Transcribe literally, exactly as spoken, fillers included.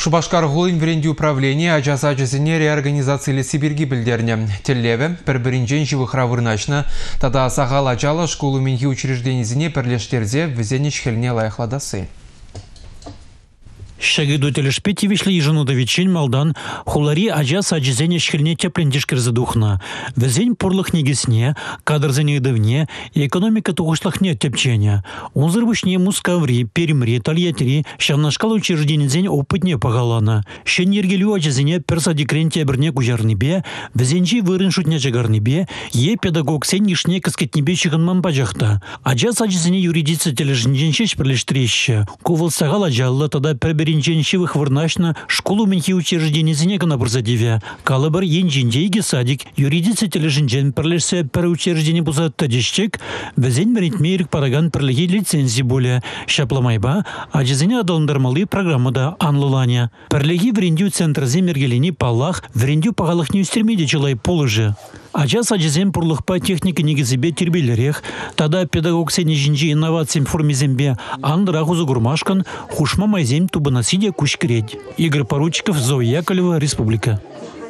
Шубашкар ғолын веренде управление ажаса ажасыне реорганизациялы Сибирги білдеріне. Теллеве, бір-бірінжен живых равырначна, тада сағал ажалы школу менхи учрежденізіне пірлештерзе візені шхеліне лайықладасы. Шагиду телешпети вишли ежену вечень малдан хулари ажас аджизене шхельне теплендишкер задухна. Везень порлых негесне, кадр за давне, и экономика тугушлахне тепчения. Унзырбышне мускаври, перемри, тольятри, щам на шкалу учреждений зень опытне погалана. Щен ергелю аджизене персади кренте оберне кужарнебе, везенчи вырын шутня чагарнебе, е педагог сень нишне каскетнебе чиган мампажахта. Аджас аджизене юридица тележинченчеч прилештреща. Кувал сагал аджалла тада пербери Инженщивых вырначна школу менхи учреждений зенека на бурзадиве. Калабар енжинджейги садик юридицы тележинджен перлешсе переучреждений бузат тадищек, везень меритмейрик параган перлеги лицензии более. Шапламайба, аджизене адалындармалы программада анлыланя. Перлеги врендю центр земергелини палах, врендю пагалахню стермеди челай полыжи. Аджас аджизем пурлыхпа техника негизебе тербелерех, тада педагог сенежинджи инновациям формизембе андраху загурмашкан, хушма майзем тубанасидия кушкредь. Игорь Поручиков, Зоя Яковлева, Республика.